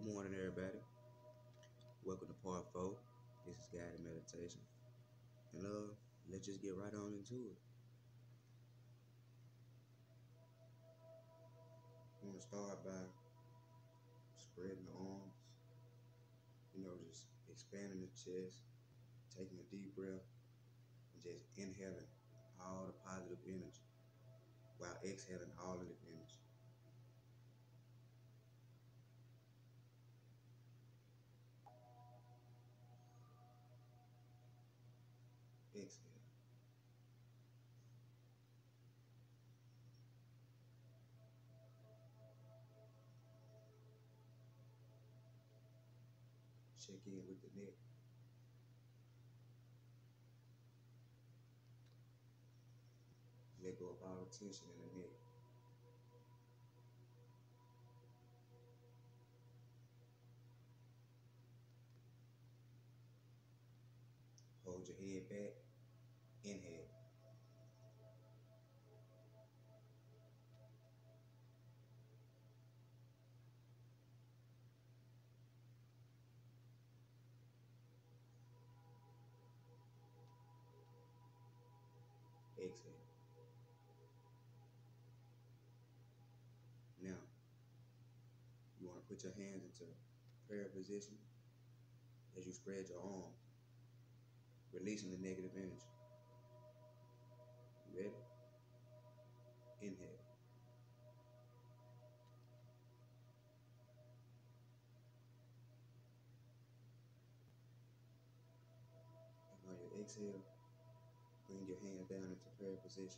Good morning, everybody. Welcome to part 4. This is guided meditation. And let's just get right on into it. I'm going to start by spreading the arms, just expanding the chest, taking a deep breath, and just inhaling all the positive energy while exhaling all of the energy. Exhale. Check in with the neck. Let go of all the tension in the neck. Hold your head back. Inhale. Exhale. Now, you want to put your hands into prayer position as you spread your arms, releasing the negative energy. You ready? Inhale. And on your exhale, bring your hands down into prayer position.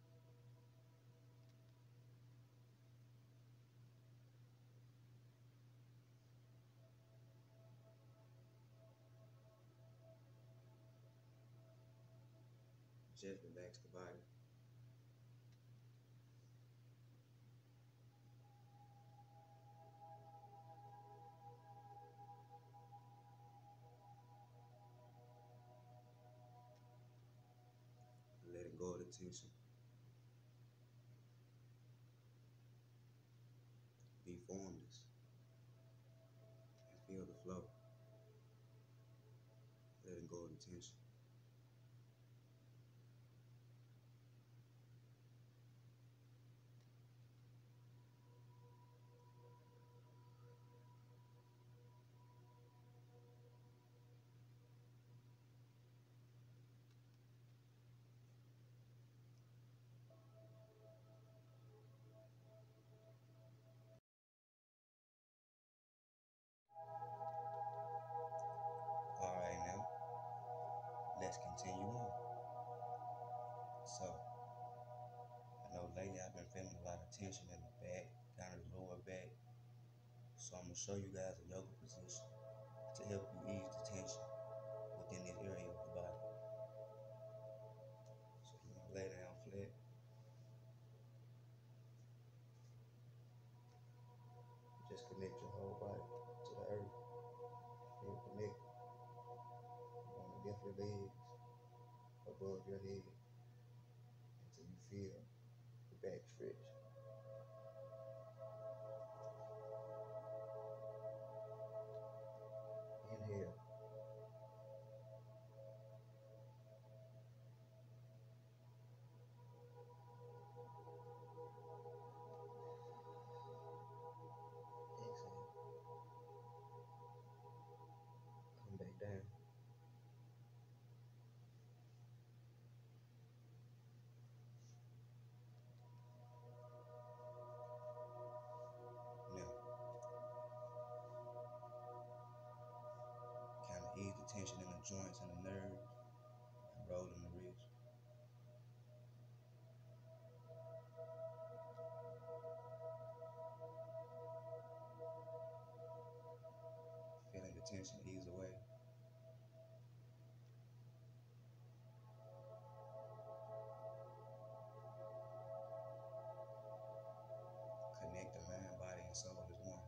Just relax the body. Letting go of the tension. Be formless and feel the flow. Letting go of the tension. All right, now let's continue on. So, I know lately I've been feeling a lot of tension in the back, kind of the lower back. So I'm gonna show you guys a yoga position to help you ease the tension within this area of the body. So you're gonna lay down flat. Just connect your whole body to the earth. Feel connected. You want to lift your legs above your head until you feel the back stretch. Inhale. Exhale. Come back down. Now, kind of ease the tension in the joints and the nerves and rolling the wrist. Feeling the tension ease away. Connect the mind, body, and soul as one.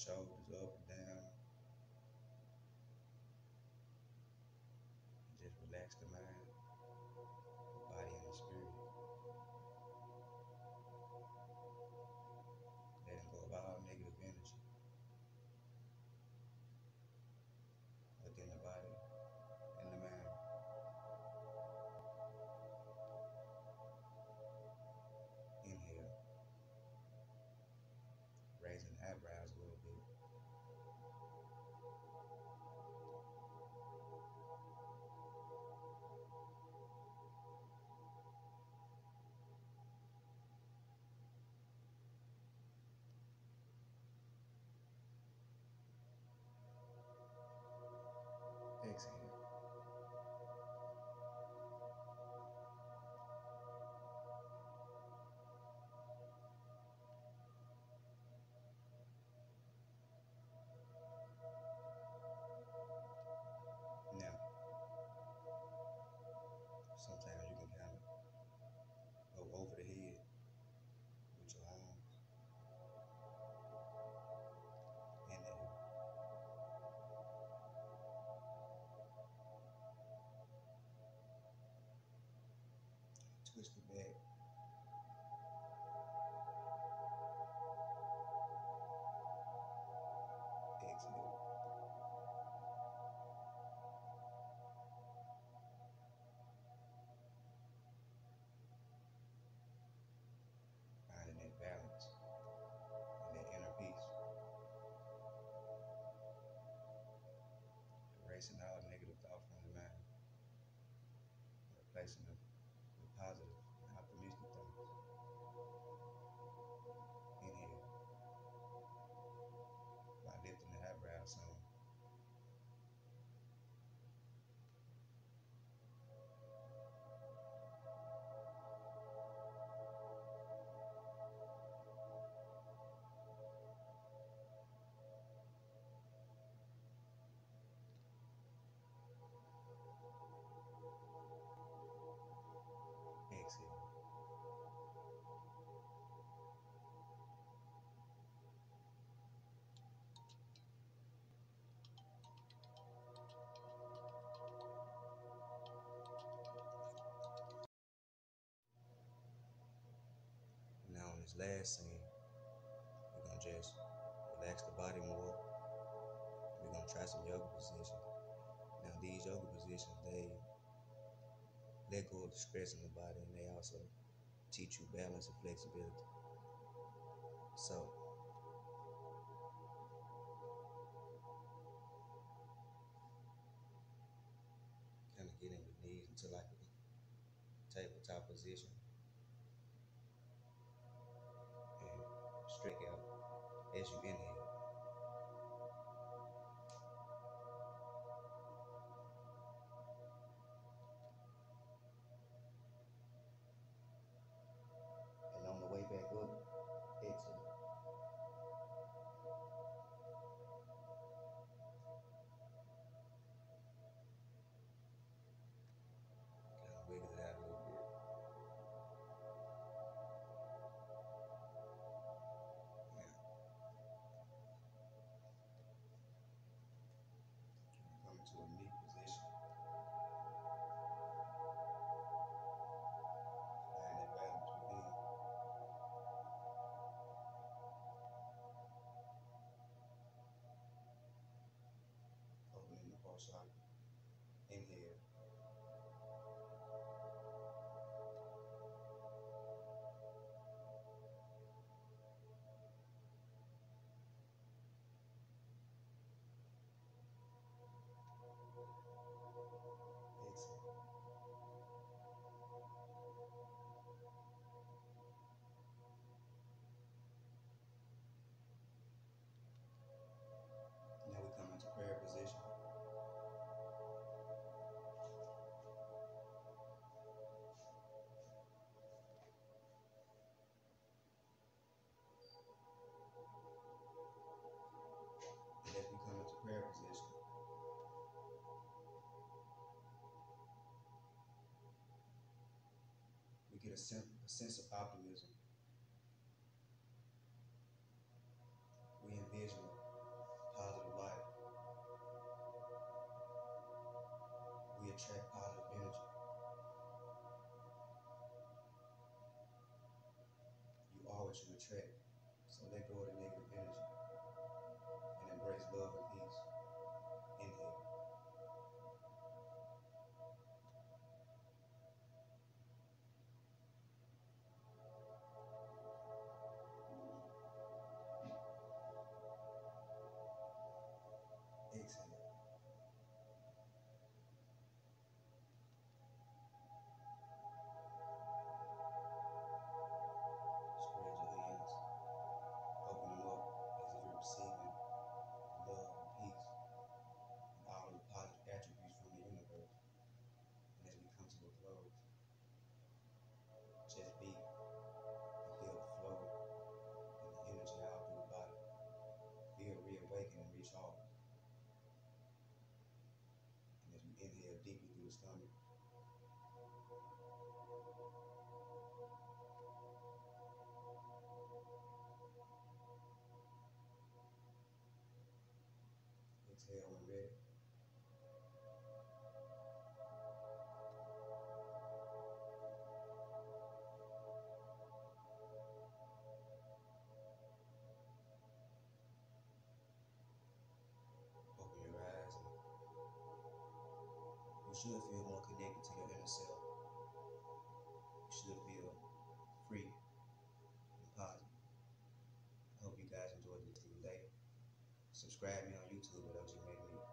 shoulders up and down, and just relax the mind, the body, and the spirit. Letting go of all negative energy within the body and the mind. Inhale, raising the eyebrows a little bit. Exhale. Now, sometimes you can kind of go over the head with your arms. Inhale. Twist it back. Exhale. Finding that balance and that inner peace. Erasing all negative thoughts from the mind. Replacing them with positive and optimistic thoughts. Inhale. By lifting the eyebrows some. Exhale. Now on this last scene, we're gonna just relax the body more. We're gonna try some yoga positions. Now these yoga positions, they let go of the stress in the body, and they also teach you balance and flexibility. So kind of getting your knees into like a tabletop position and stretch out as you inhale. And on the way back up, exhale. Kind of wiggle it out a little bit. Now, come into a knee position. Find that balance within. Opening the heart chakra. Inhale. Exhale. Now we come into prayer position. And as we come into prayer position, we get a sense of optimism. We envision attract positive energy. You are what you attract. So let go of the negative energy and embrace love and peace. Inhale. Exhale. Spread your hands. Open them up as if you're receiving love and peace and all of the positive attributes from the universe. And as we come to a close, just be and feel the flow and the energy out through the body. Feel reawaken and recharge. And as we inhale deeply through the stomach, exhale when ready. Open your eyes and you should feel more connected to your inner self. You should feel free and positive. I hope you guys enjoyed this today. Subscribe me on YouTube at OG Make Me.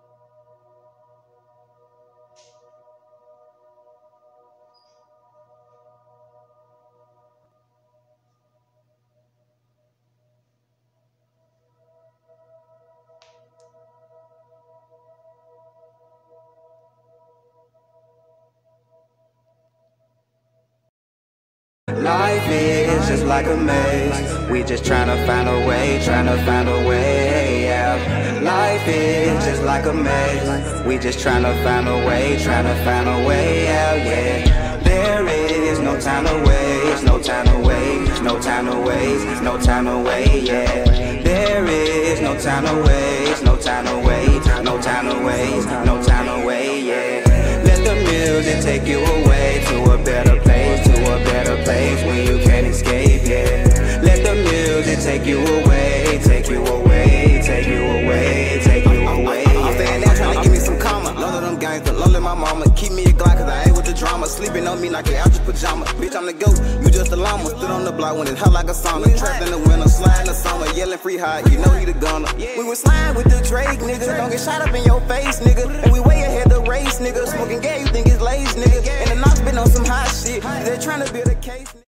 Life is just like a maze. We just tryna find a way, out. Life is just like a maze. We just tryna find a way, out, yeah. There is no time to waste, no time to waste, no time to waste, no time to wait, yeah. There is no time to waste, no time to wait, no time to waste, no time to wait, yeah. Let the music take you away to a better place, when you can't escape, yeah. Let the music take you away, take you away, take you away, take you away, yeah. I'm staying down trying to give me some karma. Love of them gangsters, love my mama. Keep me a Glock cause I ain't with the drama. Sleeping on me like an out your pajama. Bitch, I'm the ghost, you just a llama. Stood on the block when it's hot like a sauna. Trapped in the winter, sliding the summer. Yelling free hot, you know he the gunner. We was sliding with the Drake, nigga. Don't get shot up in your face, nigga. And we way ahead the race, nigga. Smoking gas, you think it's lace, nigga. And the knots been on some hot shit. They trying to build a case.